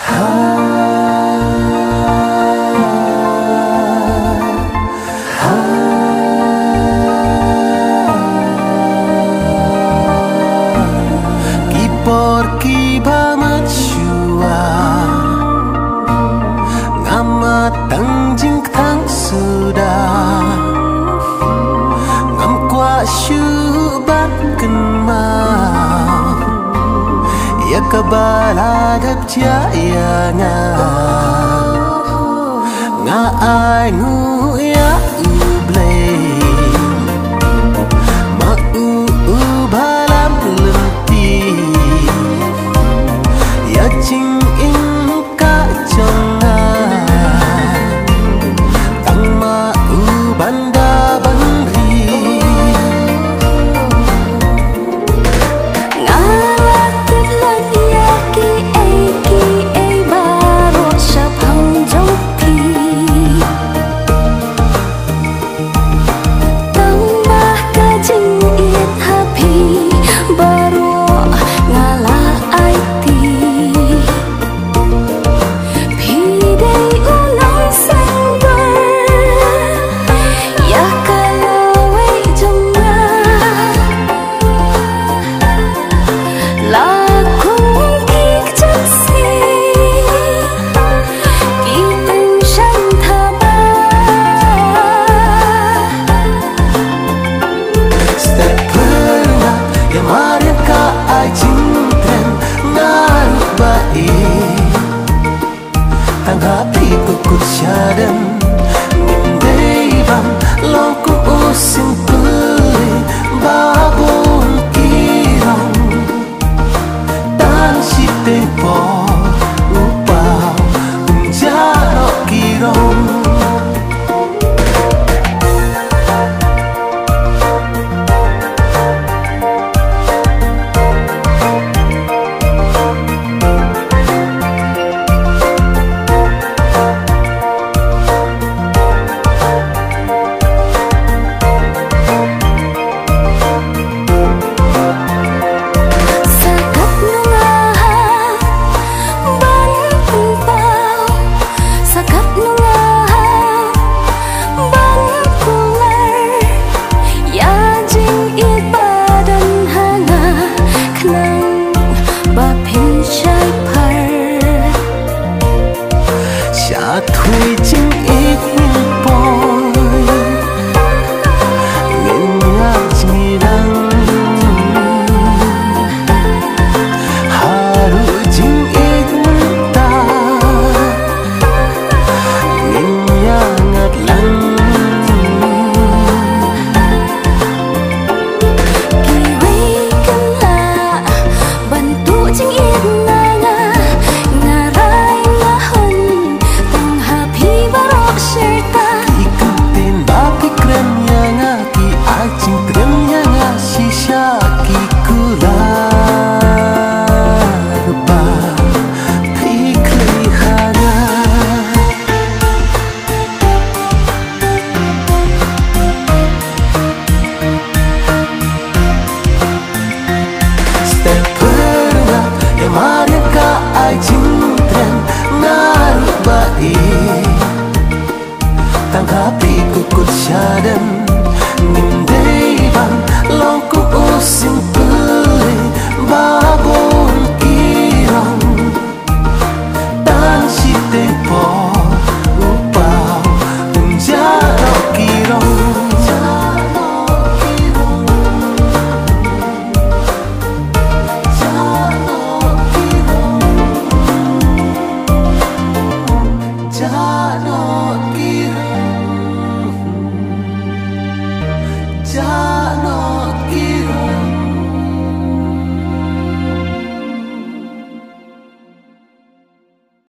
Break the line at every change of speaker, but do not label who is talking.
Tang jing thang sudah ngam qua shu bat kan ma ya kabala dap cha ya nga ai ngu ya u blay ma u balam lemti ya ching in ka chong hati kukut syadam Mindai bam longku usim puli babun kirong Tan si tempo upau unjaro kirong Thui chinh ít những bôi Nên nhạc chinh đăng Haru chinh ít ta Nên nhạc ngạt lăng
Kỳ huy cân lạ Bantu chinh ít na nga rai nga hân
ikutin bapi kremnya nga ki acing kremnya nga sisa ki kularba pikli hana step pernah yang maria ka acing tren ngaruba tanggapi kukut syadam Mindai bang longku usim puli babun kirong Tan si tempo upau unjaro kirong Jano